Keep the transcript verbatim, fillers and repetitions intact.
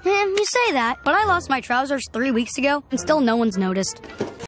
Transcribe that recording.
Eh, you say that, but I lost my trousers three weeks ago, and still no one's noticed.